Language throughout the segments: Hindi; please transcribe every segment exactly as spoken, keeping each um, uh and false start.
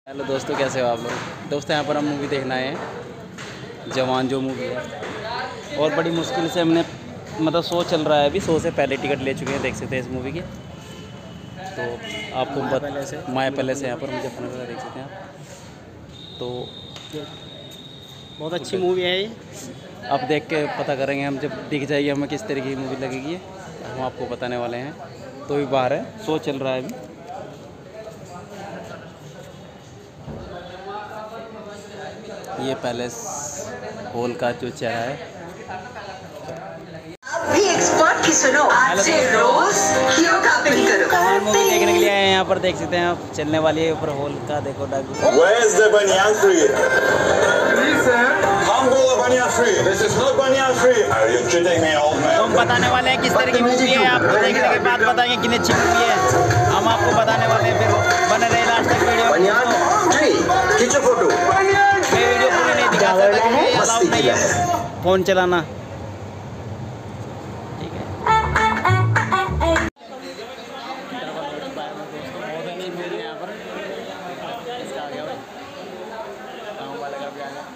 हेलो दोस्तों, कैसे हो आप लोग। दोस्तों यहाँ पर हम मूवी देखना आए हैं, जवान जो मूवी है। और बड़ी मुश्किल से हमने मतलब शो चल रहा है अभी, शो से पहले टिकट ले चुके हैं, देख सकते हैं इस मूवी की। तो आपको माया पहले से माया पहले से यहाँ पर मुजफ्फरनगर देख सकते हैं आप। तो बहुत अच्छी मूवी है ये। आप देख के पता करेंगे हम, जब दिख जाएगी हमें किस तरह की मूवी लगेगी, हम आपको बताने वाले हैं। तो भी बाहर है, शो चल रहा है अभी। ये पैलेस हॉल का जो चेहरा है। भी एक्सपर्ट की सुनो, आज से रोज योगा पिन करो। जवान मूवी देखने के लिए आए हैं यहाँ पर, देख सकते हैं आप। चलने वाली है ऊपर हॉल का, देखो डाकू। Where is the banyan tree? Please, sir. Humble a banyan tree. This is not banyan tree. Are you cheating me, old man? तो हम बताने वाले हैं किस तरह की मूवी है, आपको देखने के बाद बताएंगे कितनी अच्छी मूवी है। हम आपको बताने वाले हैं, फिर बने रहे लास्ट तक वीडियो। banyan tree. खींचो फोटो। मैं वीडियो पूरी नहीं दिखा सकता क्योंकि अलाउड नहीं है फ़ोन चलाना। ठीक है, बहुत अच्छी मूवी है यहाँ पर। इसका आ गया भाई, गाँव वाले का भी आ गया।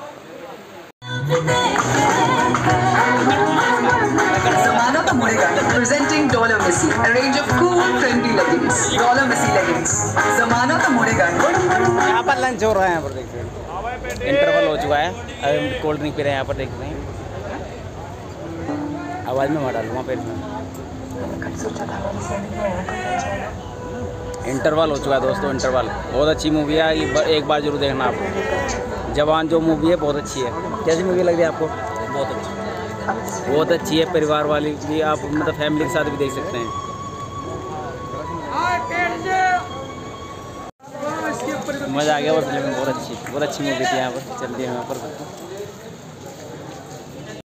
Zamana to मुड़ेगा, presenting Dollar Missy, a range of cool, trendy leggings. Dollar Missy leggings. Zamana to मुड़ेगा। यहाँ पर लंच हो रहा है, यहाँ पर देखते हैं। इंटरवल हो चुका है, अभी हम कोल्ड ड्रिंक पी रहे हैं यहाँ पर, देखते हैं। आवाज़ में मरा लूँगा फिर। इंटरवल हो चुका है दोस्तों, इंटरवल। बहुत अच्छी मूवी है, ये एक बार जरूर देखना आप। जवान जो मूवी है बहुत अच्छी है। कैसी मूवी लग रही है आपको? बहुत अच्छी, बहुत अच्छी है। परिवार वाली भी, आप मतलब फैमिली के साथ भी देख सकते हैं। मज़ा आ गया और फिल्म बहुत अच्छी, बहुत अच्छी मूवी थी यहाँ पर। चलिए यहाँ पर